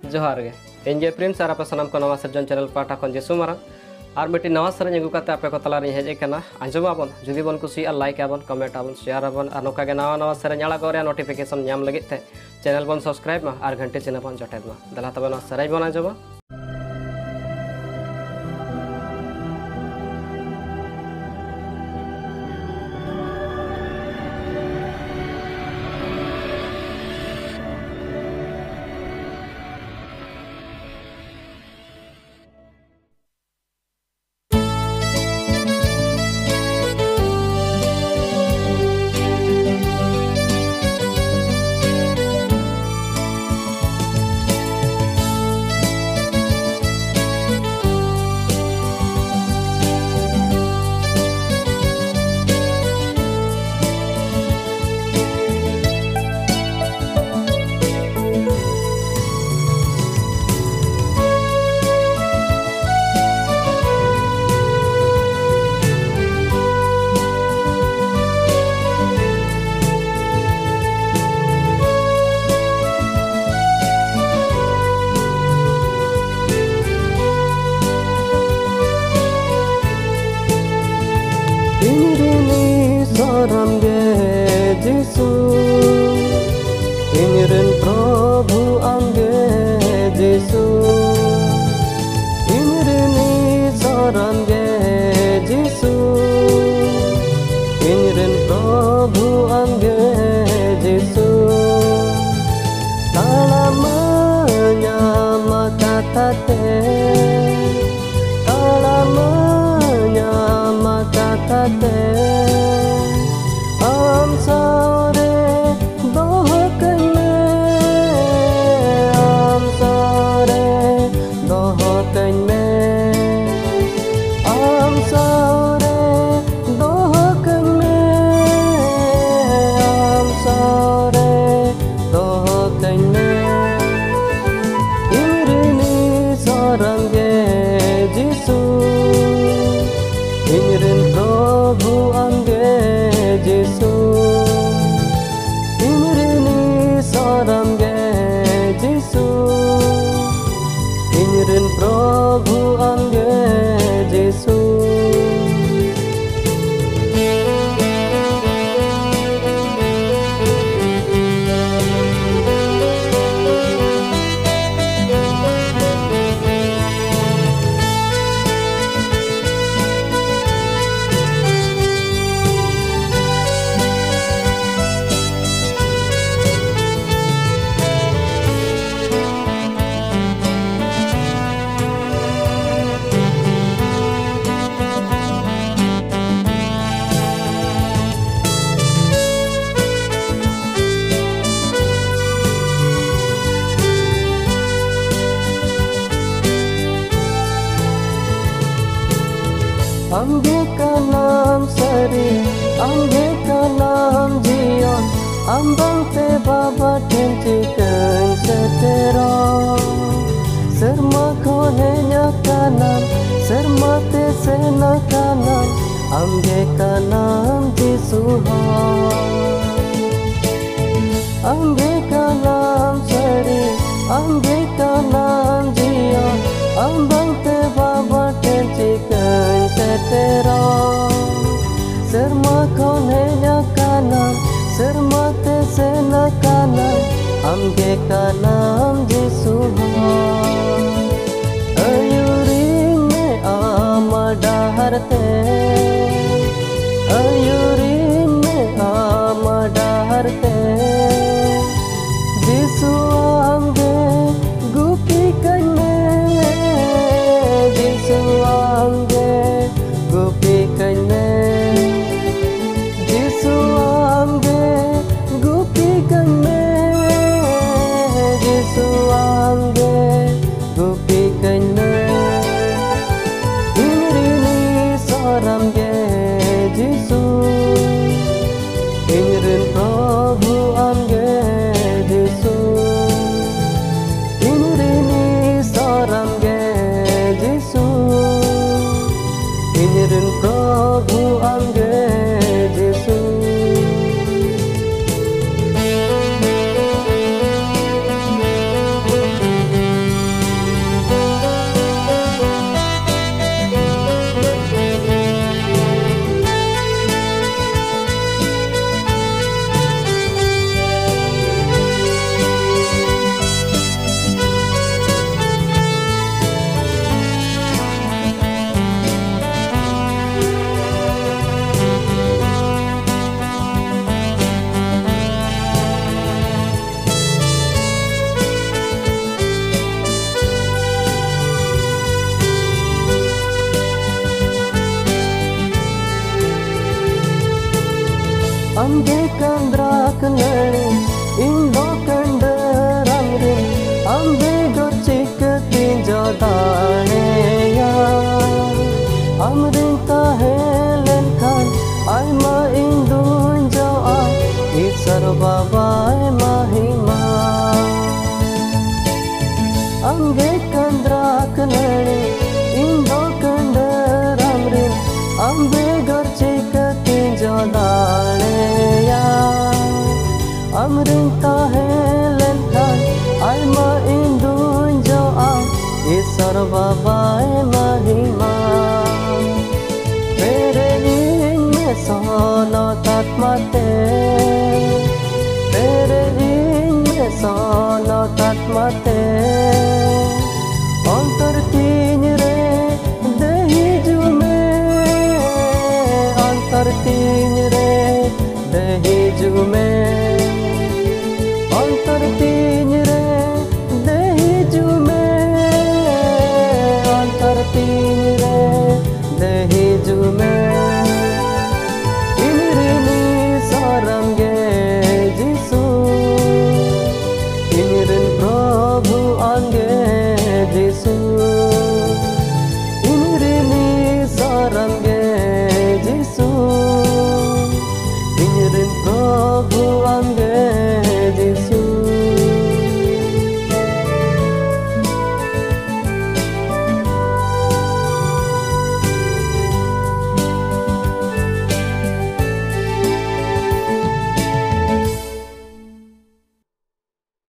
जोहार गे इंज प्रिंस और आपे सनम को नवा सिरजन चैनल पाटा खन जेसु मारंग और मिट्टी नवा सेरेंज अगू काते आपे को तला रे हेज एकाना आंजम आबन जुदी बन कुसी लाइक आबन कमेंट आबन शेयर आबन और नोका गे नवा नवा सेरेंज आड़ा गोरे नोटिफिकेशन नाम लगित थे चैनल बन सब्सक्राइब मा और घंटे चिन्ह बन जटेद मा दला तबे नवा सेरेंज बन आंजमा Aamge geJisu Inj Rin Prabhu Aamge geJisu Inj Rin Iswar Aamge geJisu Inj Rin Prabhu Aamge geJisu Talamanya makatate Talamanya makatate Inj Rin Prabhu Aamge geJisu Inj Rin Iswar Aamge geJisu Inj Rin Prabhu Aamge geJisu Aamge ka naam sari, Aamge ka naam Johon, ambang te baba tenci kan setera. Serma khonenya ka naam, serma te sena ka naam, Aamge ka naam geJisu hai. Aamge ka naam sari, Aamge ka naam Johon, ambang te baba tenci kan setera. Serma khonenya ka naam, serma te sena ka naam, Aamge ka naam geJisu hai. Ayurin me ama daharte, ayurin me ama daharte, geJisu aamge gupi kanye, geJisu aamge gupi kanye, geJisu aamge gupi kanye, geJisu aamge kenali Indo kandaram rin Amge gocik tinjo daale ya Amrin tahelen kan Aima indun jawa Isar babai mahima Amge kandra kenali Indo kandaram rin Amge gocik tinjo daale ya Amrin tahelen kan Aima indun jawa Isar babai mahima Tere inme sono tat mate Tere inme sono tat mate